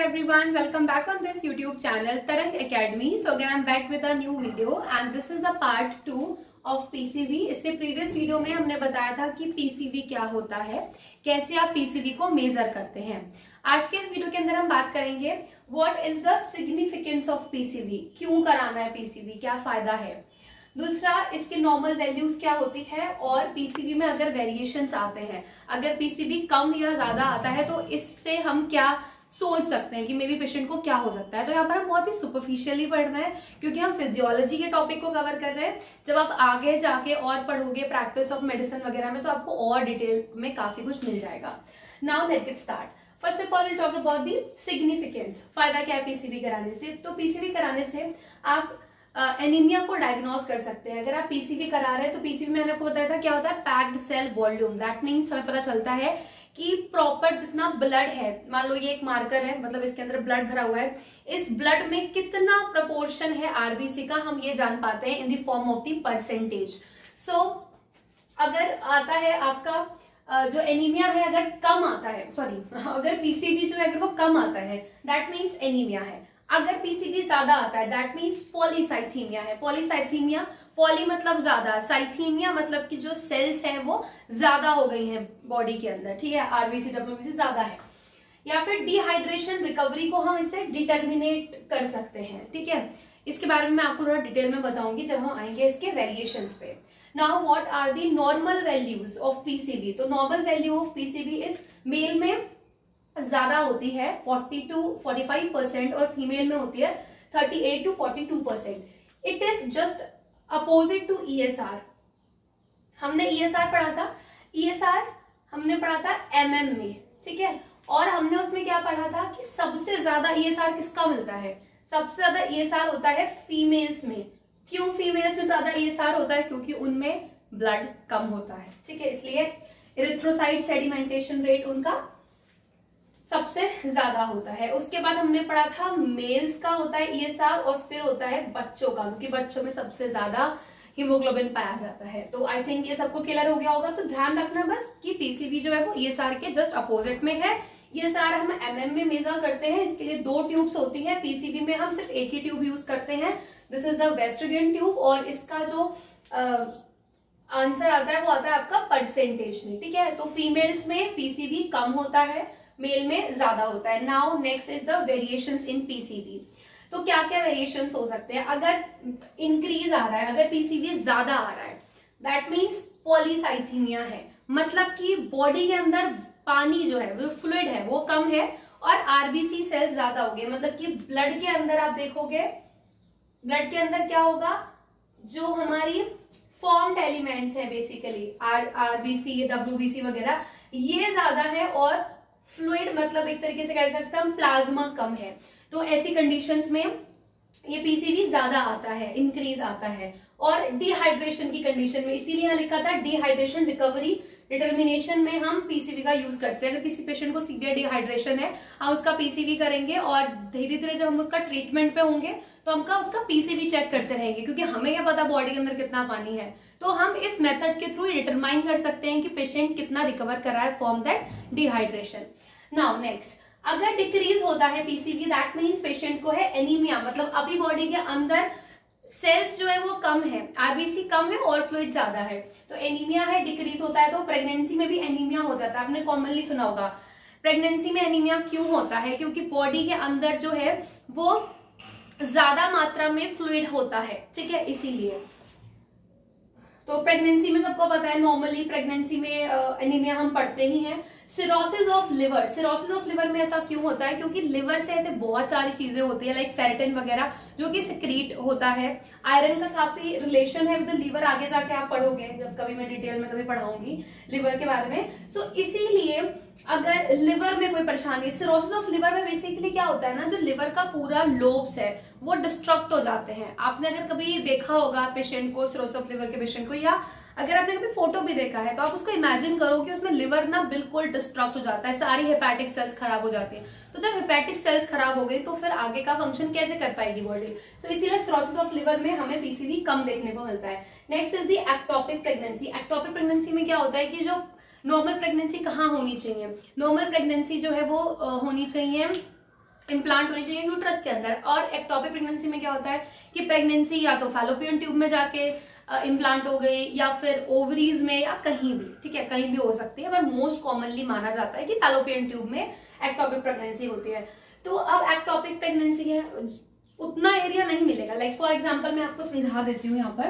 everyone, welcome back on this YouTube channel Tarang Academy. So again I'm back with a new video and this is a part 2 of PCV. इससे previous video में हमने बताया था कि PCV क्या होता है, कैसे आप PCV को मेजर करते हैं। आज के इस वीडियो के अंदर हम बात करेंगे what is the significance of PCV, क्यों कराना है PCV, क्या फायदा है। दूसरा, इसके नॉर्मल वैल्यूज क्या होती है और पीसीवी में अगर वेरिएशंस आते हैं, अगर पीसीवी कम या ज्यादा आता है तो इससे हम क्या सोच सकते हैं कि मेरे पेशेंट को क्या हो सकता है। तो यहाँ पर हम बहुत ही सुपरफिशियली पढ़ना है क्योंकि हम फिजियोलॉजी के टॉपिक को कवर कर रहे हैं। जब आप आगे जाके और पढ़ोगे प्रैक्टिस ऑफ मेडिसिन वगैरह में तो आपको और डिटेल में काफी कुछ मिल जाएगा। Now let's get start. First of all will talk about the significance. फायदा क्या है पीसीवी कराने से? तो पीसीवी कराने से आप एनीमिया को डायग्नोज कर सकते हैं। अगर आप पीसीवी करा रहे हैं तो पीसीवी मैंने आपको बताया था क्या होता है, packed cell volume. That means हमें पता चलता है कि प्रॉपर जितना ब्लड है, मान लो ये एक मार्कर है, मतलब इसके अंदर ब्लड भरा हुआ है, इस ब्लड में कितना प्रपोर्शन है आरबीसी का, हम ये जान पाते हैं in the form of the percentage. So अगर आता है आपका जो एनीमिया है, अगर कम आता है, अगर पीसीवी जो है अगर वो कम आता है दैट मीन्स एनीमिया है। अगर पीसीवी ज्यादा आता है दैट मीन्स पॉलीसाइथीमिया है। पॉलीसाइथीमिया, पॉली मतलब ज्यादा, साइथीमिया मतलब कि जो सेल्स हैं वो ज्यादा हो गई हैं बॉडी के अंदर, ठीक है, आरबीसी डब्ल्यूबीसी ज्यादा है। या फिर डिहाइड्रेशन रिकवरी को हम इससे डिटर्मिनेट कर सकते हैं, ठीक है। इसके बारे में मैं आपको थोड़ा डिटेल में बताऊंगी जब हम आएंगे इसके वेरिएशंस पे। Now what are the normal values of PCV? तो नॉर्मल वैल्यू ऑफ पीसीवी इस मेल में ज्यादा होती है 40 to 45% और फीमेल में होती है 38 to 42%। It is just opposite to ESR. हमने ईएसआर पढ़ा था, ईएसआर हमने पढ़ा था एमएम में, ठीक है, और हमने उसमें क्या पढ़ा था कि सबसे ज्यादा ईएसआर किसका मिलता है? सबसे ज्यादा ईएसआर होता है फीमेल्स में। क्यों फीमेल्स में ज्यादा ईएसआर होता है? क्योंकि उनमें ब्लड कम होता है, ठीक है, इसलिए इरिथ्रोसाइट सेडिमेंटेशन रेट उनका सबसे ज्यादा होता है। उसके बाद हमने पढ़ा था मेल्स का होता है ईएसआर और फिर होता है बच्चों का, क्योंकि बच्चों में सबसे ज्यादा हीमोग्लोबिन पाया जाता है। तो आई थिंक ये सबको क्लियर हो गया होगा। तो ध्यान रखना बस कि पीसीवी जो है वो ईएसआर के जस्ट अपोजिट में है। ईएसआर हम एमएम में मेजर करते हैं, इसके लिए 2 ट्यूब्स होती है। पीसीवी में हम सिर्फ एक ही ट्यूब यूज करते हैं, this is the Westergren tube, और इसका जो आंसर आता है वो आता है आपका परसेंटेज में, ठीक है। तो फीमेल्स में पीसीवी कम होता है, मेल में ज्यादा होता है। Now next is the variations in PCV. तो क्या क्या वेरिएशंस हो सकते हैं? अगर इंक्रीज आ रहा है, अगर पीसीवी ज्यादा आ रहा है दैट मीन्स पॉलीसाइथीमिया है, मतलब कि बॉडी के अंदर पानी जो है, जो फ्लूइड है वो कम है और आरबीसी सेल्स ज्यादा हो गए। मतलब कि ब्लड के अंदर आप देखोगे, ब्लड के अंदर क्या होगा, जो हमारी फॉर्म्ड एलिमेंट्स है बेसिकली आरबीसी डब्ल्यूबीसी वगैरह, ये ज्यादा है और फ्लूइड मतलब एक तरीके से कह सकते हैं हम प्लाज्मा कम है। तो ऐसी कंडीशंस में ये पीसीवी ज्यादा आता है, इंक्रीज आता है। और डिहाइड्रेशन की कंडीशन में, इसीलिए यहाँ लिखा था डिहाइड्रेशन रिकवरी डिटर्मिनेशन में हम पीसीवी का यूज करते हैं। अगर किसी पेशेंट को सीवियर डिहाइड्रेशन है, हम उसका पीसीवी करेंगे और धीरे धीरे जब हम उसका ट्रीटमेंट पे होंगे तो हम उसका पीसीवी चेक करते रहेंगे, क्योंकि हमें क्या पता बॉडी के अंदर कितना पानी है। तो हम इस मेथड के थ्रू डिटरमाइन कर सकते हैं कि पेशेंट कितना रिकवर कर रहा है from that dehydration. Now next, अगर डिक्रीज होता है पीसीवी दैट मीन्स पेशेंट को है एनीमिया, मतलब अभी बॉडी के अंदर सेल्स जो है वो कम है, आरबीसी कम है और फ्लूइड ज्यादा है, तो एनीमिया है, डिक्रीज होता है। तो प्रेगनेंसी में भी एनीमिया हो जाता है, आपने कॉमनली सुना होगा। प्रेगनेंसी में एनीमिया क्यों होता है? क्योंकि बॉडी के अंदर जो है वो ज्यादा मात्रा में फ्लूइड होता है, ठीक है, इसीलिए। तो प्रेगनेंसी में सबको पता है नॉर्मली प्रेगनेंसी में एनीमिया हम पढ़ते ही हैं। Cirrhosis of liver, cirrhosis of liver में ऐसा क्यों होता है? क्योंकि लिवर से ऐसे बहुत सारी चीजें होती है लाइक फेरेटिन वगैरह जो कि सिक्रीट होता है। आयरन का काफी रिलेशन है विद लिवर, आगे जाके आप पढ़ोगे जब कभी मैं डिटेल में कभी पढ़ाऊंगी लिवर के बारे में। सो इसीलिए अगर लिवर में कोई परेशानी, सिरोसिस ऑफ लिवर में बेसिकली क्या होता है ना, जो लिवर का पूरा लोब्स है वो डिस्ट्रक्ट हो जाते हैं। आपने अगर कभी देखा होगा पेशेंट को, सिरोसिस ऑफ लिवर के पेशेंट को, या अगर आपने कभी फोटो भी देखा है तो आप उसको इमेजिन करो कि उसमें लिवर ना बिल्कुल डिस्ट्रक्ट हो जाता है, सारी हेपेटिक सेल्स खराब हो जाती है। तो जब हेपेटिक सेल्स खराब हो गई तो फिर आगे का फंक्शन कैसे कर पाएगी बॉडी? सो इसीलिए सिरोसिस ऑफ लिवर में हमें पीसीवी कम देखने को मिलता है। Next is the ectopic pregnancy. Ectopic pregnancy में क्या होता है कि जो नॉर्मल प्रेगनेंसी कहाँ होनी चाहिए, नॉर्मल प्रेगनेंसी जो है वो होनी चाहिए इम्प्लांट होनी चाहिए यूट्रस के अंदर। और एक्टोपिक प्रेगनेंसी में क्या होता है कि प्रेगनेंसी या तो फैलोपियन ट्यूब में जाके इम्प्लांट हो गई या फिर ओवरीज में या कहीं भी, ठीक है, कहीं भी हो सकती है, बट मोस्ट कॉमनली माना जाता है कि फैलोपियन ट्यूब में एक्टोपिक प्रेगनेंसी होती है। तो अब एक्टोपिक प्रेगनेंसी है, उतना एरिया नहीं मिलेगा। लाइक फॉर एग्जाम्पल मैं आपको समझा देती हूँ, यहाँ पर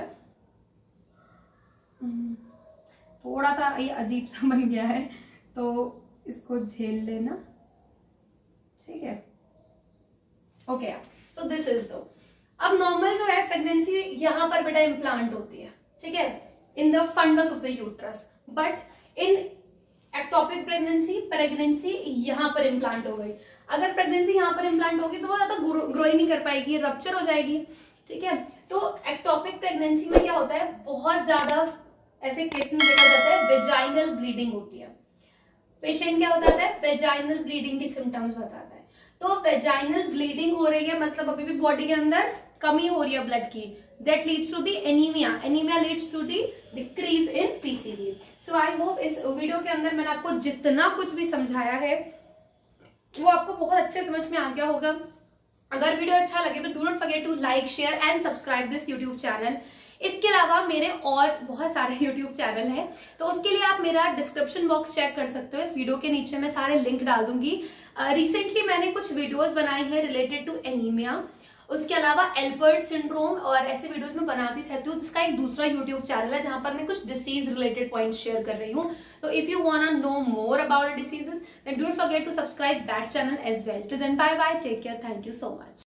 थोड़ा सा ये अजीब सा बन गया है तो इसको झेल लेना, ठीक है। ओके, सो दिस इज दो। अब नॉर्मल जो है प्रेगनेंसी यहाँ पर बेटा इम्प्लांट होती है, ठीक है, in the fundus of the uterus, but in ectopic pregnancy यहाँ पर इम्प्लांट हो गई। अगर प्रेगनेंसी यहाँ पर इम्प्लांट होगी तो वो ज्यादा ग्रो ही नहीं कर पाएगी, रप्चर हो जाएगी, ठीक है। तो एक्टोपिक प्रेगनेंसी में क्या होता है, बहुत ज्यादा ऐसे केसेस देखा जाता है वेजाइनल ब्लीडिंग होती है। पेशेंट क्या बताता है, वेजाइनल ब्लीडिंग की सिम्टम्स बताता है। तो वेजाइनल ब्लीडिंग हो रही है मतलब अभी भी बॉडी के अंदर कमी हो रही है ब्लड की, that leads to the anaemia, anaemia leads to the decrease in PCV. So I hope इस वीडियो के अंदर मैंने आपको जितना कुछ भी समझाया है वो आपको बहुत अच्छे समझ में आ गया होगा। अगर वीडियो अच्छा लगे तो do not forget to like, share and subscribe this YouTube channel. इसके अलावा मेरे और बहुत सारे YouTube चैनल हैं, तो उसके लिए आप मेरा डिस्क्रिप्शन बॉक्स चेक कर सकते हो। इस वीडियो के नीचे मैं सारे लिंक डाल दूंगी। रिसेंटली मैंने कुछ वीडियोस बनाई है रिलेटेड टू एनीमिया, उसके अलावा एल्पर्ट सिंड्रोम और ऐसे वीडियोस में बनाती रहती हूँ, जिसका एक दूसरा YouTube चैनल है जहां पर मैं कुछ डिसीज रिलेटेड पॉइंट्स शेयर कर रही हूँ। तो if you want to know more about diseases then don't forget to subscribe that channel as well. Till then bye bye, take care, thank you so much.